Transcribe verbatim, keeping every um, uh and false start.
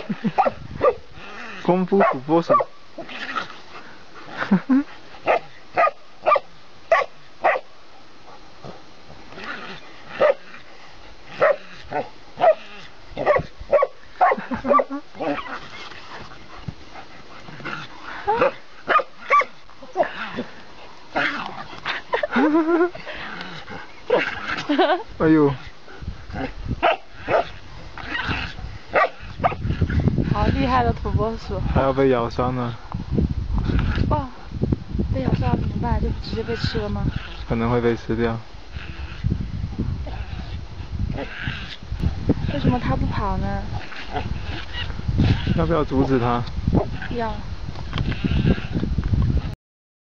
功夫土拨鼠。哎呦！ 好厉害的土拨鼠！ 还要被咬伤呢。 哇！被咬伤了怎么办？就直接被吃了吗？ 可能会被吃掉。 为什么它不跑呢？ 要不要阻止它？ 要。